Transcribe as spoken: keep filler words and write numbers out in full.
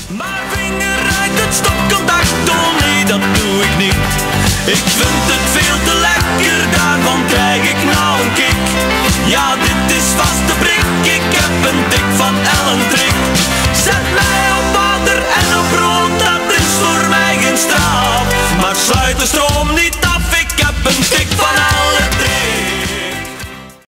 Mijn vinger uit het stopcontact, oh nee, dat doe ik niet. Ik vind het veel te